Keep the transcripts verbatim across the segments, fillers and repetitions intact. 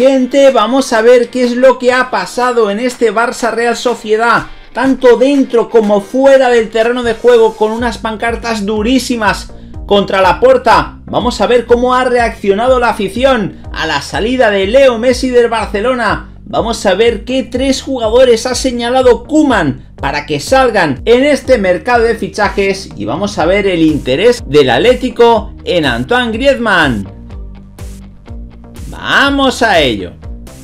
Gente, vamos a ver qué es lo que ha pasado en este Barça Real Sociedad, tanto dentro como fuera del terreno de juego, con unas pancartas durísimas contra Laporta. Vamos a ver cómo ha reaccionado la afición a la salida de Leo Messi del Barcelona. Vamos a ver qué tres jugadores ha señalado Koeman para que salgan en este mercado de fichajes, y vamos a ver el interés del Atlético en Antoine Griezmann. ¡Vamos a ello!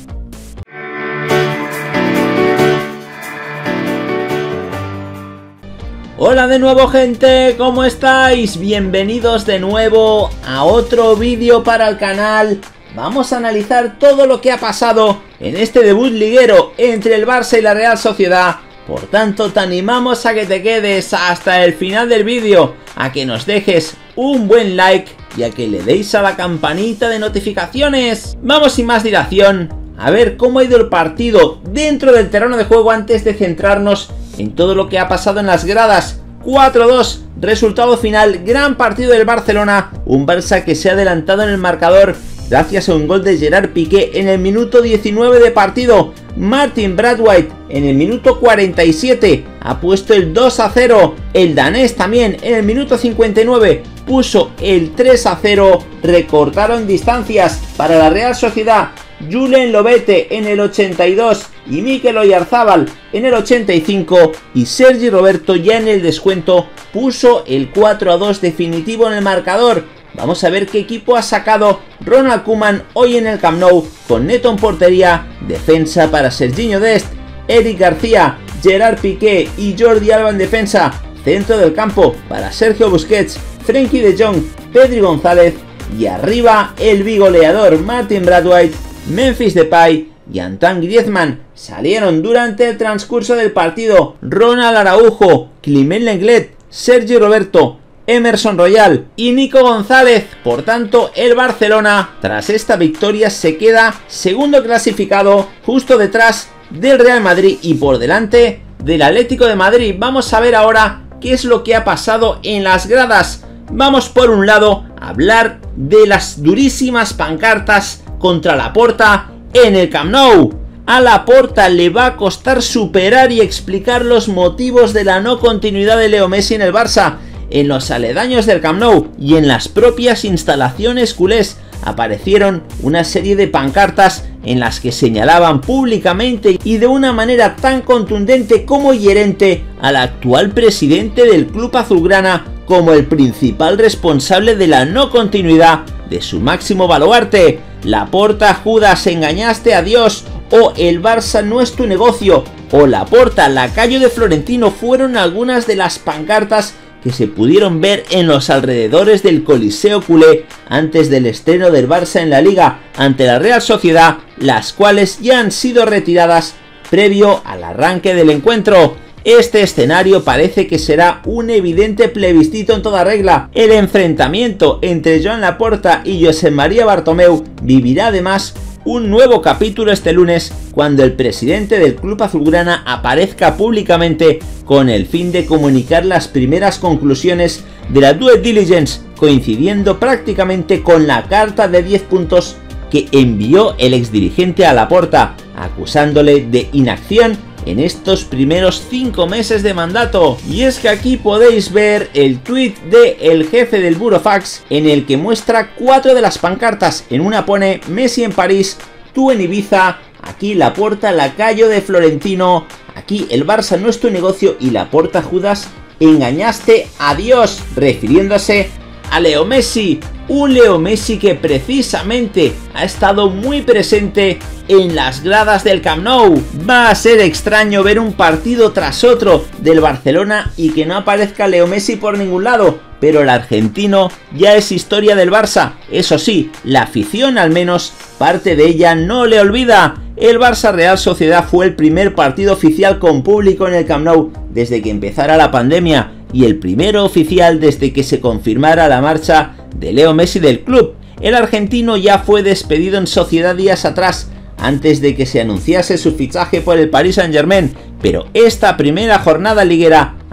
Hola de nuevo, gente, ¿cómo estáis? Bienvenidos de nuevo a otro vídeo para el canal. Vamos a analizar todo lo que ha pasado en este debut liguero entre el Barça y la Real Sociedad. Por tanto, te animamos a que te quedes hasta el final del vídeo, a que nos dejes un buen like y a que le deis a la campanita de notificaciones. Vamos sin más dilación a ver cómo ha ido el partido dentro del terreno de juego antes de centrarnos en todo lo que ha pasado en las gradas. cuatro dos, resultado final, gran partido del Barcelona, un Barça que se ha adelantado en el marcador gracias a un gol de Gerard Piqué en el minuto diecinueve de partido. Martin Braithwaite en el minuto cuarenta y siete ha puesto el dos a cero. El danés también en el minuto cincuenta y nueve puso el tres a cero. Recortaron distancias para la Real Sociedad Julen Lobete en el ochenta y dos y Mikel Oyarzabal en el ochenta y cinco, y Sergi Roberto ya en el descuento puso el cuatro a dos definitivo en el marcador. Vamos a ver qué equipo ha sacado Ronald Koeman hoy en el Camp Nou, con Neto en portería, defensa para Serginho Dest, Eric García, Gerard Piqué y Jordi Alba en defensa, centro del campo para Sergio Busquets, Frenkie de Jong, Pedri González, y arriba el bigoleador Martin Braithwaite, Memphis Depay y Antoine Griezmann. Salieron durante el transcurso del partido Ronald Araujo, Clement Lenglet, Sergi Roberto, Emerson Royal y Nico González. Por tanto, el Barcelona, tras esta victoria, se queda segundo clasificado, justo detrás del Real Madrid y por delante del Atlético de Madrid. Vamos a ver ahora qué es lo que ha pasado en las gradas. Vamos por un lado a hablar de las durísimas pancartas contra Laporta en el Camp Nou. A Laporta le va a costar superar y explicar los motivos de la no continuidad de Leo Messi en el Barça. En los aledaños del Camp Nou y en las propias instalaciones culés aparecieron una serie de pancartas en las que señalaban públicamente y de una manera tan contundente como hiерente al actual presidente del club azulgrana como el principal responsable de la no continuidad de su máximo baluarte. Laporta, Judas, engañaste a Dios, o el Barça no es tu negocio, o Laporta, lacayo de Florentino, fueron algunas de las pancartas que se pudieron ver en los alrededores del Coliseo culé antes del estreno del Barça en la Liga ante la Real Sociedad, las cuales ya han sido retiradas previo al arranque del encuentro. Este escenario parece que será un evidente plebiscito en toda regla. El enfrentamiento entre Joan Laporta y Josep María Bartomeu vivirá además un nuevo capítulo este lunes, cuando el presidente del club azulgrana aparezca públicamente con el fin de comunicar las primeras conclusiones de la due diligence, coincidiendo prácticamente con la carta de diez puntos que envió el exdirigente a Laporta, acusándole de inacción en estos primeros cinco meses de mandato. Y es que aquí podéis ver el tuit del jefe del Burofax, en el que muestra cuatro de las pancartas. En una pone Messi en París, tú en Ibiza, aquí Laporta, lacayo de Florentino, aquí el Barça no es tu negocio, y Laporta, Judas, engañaste a Dios, refiriéndose a Leo Messi. Un Leo Messi que precisamente ha estado muy presente en las gradas del Camp Nou. Va a ser extraño ver un partido tras otro del Barcelona y que no aparezca Leo Messi por ningún lado, pero el argentino ya es historia del Barça. Eso sí, la afición, al menos parte de ella, no le olvida. El Barça Real Sociedad fue el primer partido oficial con público en el Camp Nou desde que empezara la pandemia, y el primero oficial desde que se confirmara la marcha de Leo Messi del club. El argentino ya fue despedido en sociedad días atrás, antes de que se anunciase su fichaje por el Paris Saint-Germain, pero esta primera jornada liguera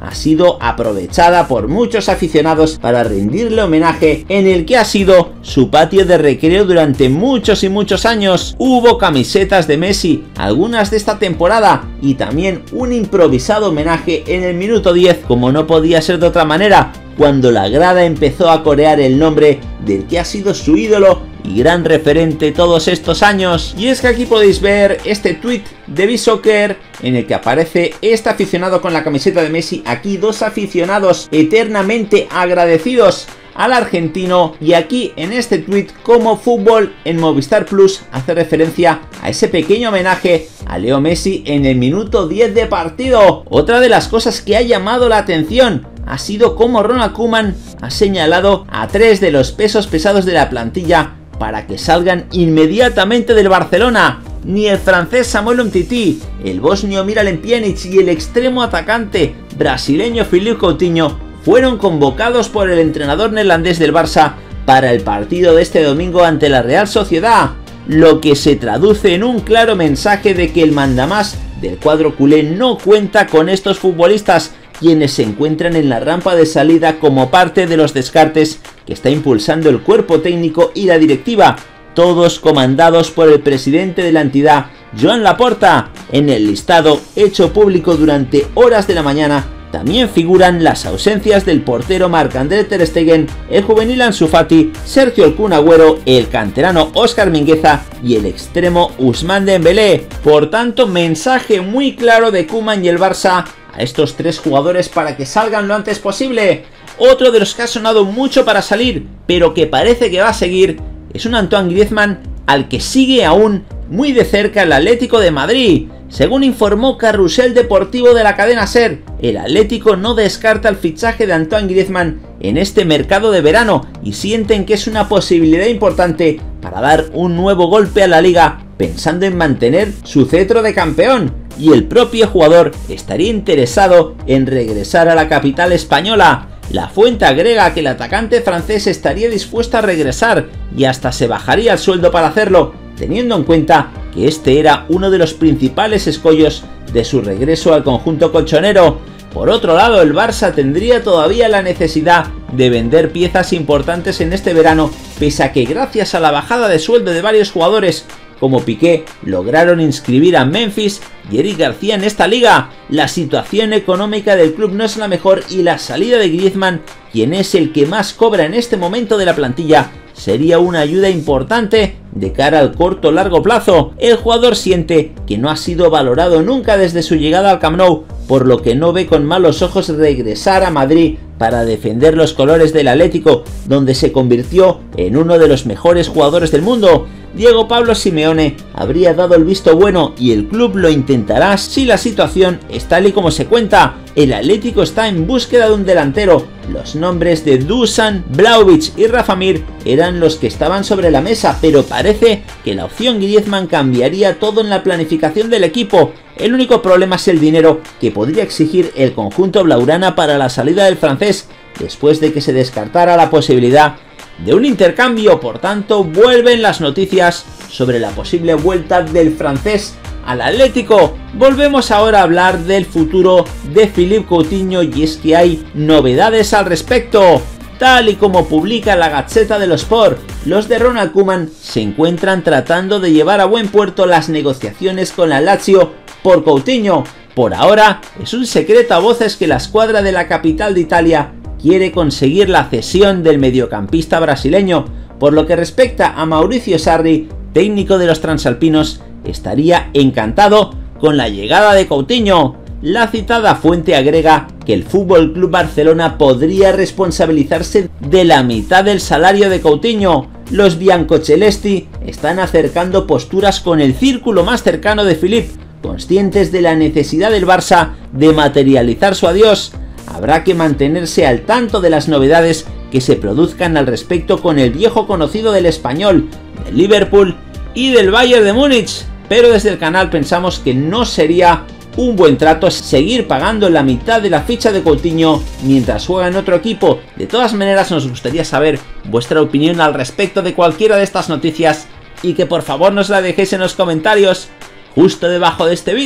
ha sido aprovechada por muchos aficionados para rendirle homenaje en el que ha sido su patio de recreo durante muchos y muchos años. Hubo camisetas de Messi, algunas de esta temporada, y también un improvisado homenaje en el minuto diez, como no podía ser de otra manera, cuando la grada empezó a corear el nombre del que ha sido su ídolo y gran referente todos estos años. Y es que aquí podéis ver este tweet de B-Soccer en el que aparece este aficionado con la camiseta de Messi, aquí dos aficionados eternamente agradecidos al argentino, y aquí en este tweet como Fútbol en Movistar Plus hace referencia a ese pequeño homenaje a Leo Messi en el minuto diez de partido. Otra de las cosas que ha llamado la atención ha sido cómo Ronald Koeman ha señalado a tres de los pesos pesados de la plantilla para que salgan inmediatamente del Barcelona. Ni el francés Samuel Umtiti, el bosnio Miralem Pjanic y el extremo atacante brasileño Philippe Coutinho fueron convocados por el entrenador neerlandés del Barça para el partido de este domingo ante la Real Sociedad, lo que se traduce en un claro mensaje de que el mandamás del cuadro culé no cuenta con estos futbolistas, quienes se encuentran en la rampa de salida como parte de los descartes que está impulsando el cuerpo técnico y la directiva, todos comandados por el presidente de la entidad, Joan Laporta. En el listado hecho público durante horas de la mañana también figuran las ausencias del portero Marc-André ter Stegen, el juvenil Ansu Fati, Sergio El Kun Agüero, el canterano Óscar Mingueza y el extremo Ousmane Dembélé. Por tanto, mensaje muy claro de Koeman y el Barça a estos tres jugadores para que salgan lo antes posible. Otro de los que ha sonado mucho para salir, pero que parece que va a seguir, es un Antoine Griezmann al que sigue aún muy de cerca el Atlético de Madrid. Según informó Carrusel Deportivo de la cadena SER, el Atlético no descarta el fichaje de Antoine Griezmann en este mercado de verano y sienten que es una posibilidad importante para dar un nuevo golpe a la liga, pensando en mantener su cetro de campeón, y el propio jugador estaría interesado en regresar a la capital española. La fuente agrega que el atacante francés estaría dispuesto a regresar y hasta se bajaría el sueldo para hacerlo, teniendo en cuenta que este era uno de los principales escollos de su regreso al conjunto colchonero. Por otro lado, el Barça tendría todavía la necesidad de vender piezas importantes en este verano, pese a que gracias a la bajada de sueldo de varios jugadores como Piqué lograron inscribir a Memphis y Eric García en esta liga. La situación económica del club no es la mejor y la salida de Griezmann, quien es el que más cobra en este momento de la plantilla, sería una ayuda importante de cara al corto o largo plazo. El jugador siente que no ha sido valorado nunca desde su llegada al Camp Nou, por lo que no ve con malos ojos regresar a Madrid para defender los colores del Atlético, donde se convirtió en uno de los mejores jugadores del mundo. Diego Pablo Simeone habría dado el visto bueno y el club lo intentará si la situación es tal y como se cuenta. El Atlético está en búsqueda de un delantero. Los nombres de Dusan, Vlahovic y Rafa Mir eran los que estaban sobre la mesa, pero parece que la opción Griezmann cambiaría todo en la planificación del equipo. El único problema es el dinero que podría exigir el conjunto blaugrana para la salida del francés, después de que se descartara la posibilidad de un intercambio. Por tanto, vuelven las noticias sobre la posible vuelta del francés al Atlético. Volvemos ahora a hablar del futuro de Philippe Coutinho, y es que hay novedades al respecto. Tal y como publica la Gazzetta dello Sport, los de Ronald Koeman se encuentran tratando de llevar a buen puerto las negociaciones con la Lazio por Coutinho. Por ahora es un secreto a voces que la escuadra de la capital de Italia quiere conseguir la cesión del mediocampista brasileño. Por lo que respecta a Mauricio Sarri, técnico de los transalpinos, estaría encantado con la llegada de Coutinho. La citada fuente agrega que el F C Barcelona podría responsabilizarse de la mitad del salario de Coutinho. Los biancocelesti están acercando posturas con el círculo más cercano de Philippe, conscientes de la necesidad del Barça de materializar su adiós. Habrá que mantenerse al tanto de las novedades que se produzcan al respecto con el viejo conocido del Español, del Liverpool y del Bayern de Múnich, pero desde el canal pensamos que no sería un buen trato seguir pagando la mitad de la ficha de Coutinho mientras juega en otro equipo. De todas maneras, nos gustaría saber vuestra opinión al respecto de cualquiera de estas noticias y que por favor nos la dejéis en los comentarios justo debajo de este vídeo.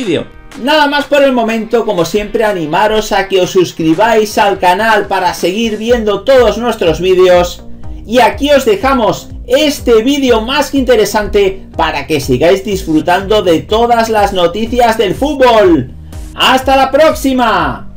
Nada más por el momento, como siempre animaros a que os suscribáis al canal para seguir viendo todos nuestros vídeos. Y aquí os dejamos este vídeo más que interesante para que sigáis disfrutando de todas las noticias del fútbol. ¡Hasta la próxima!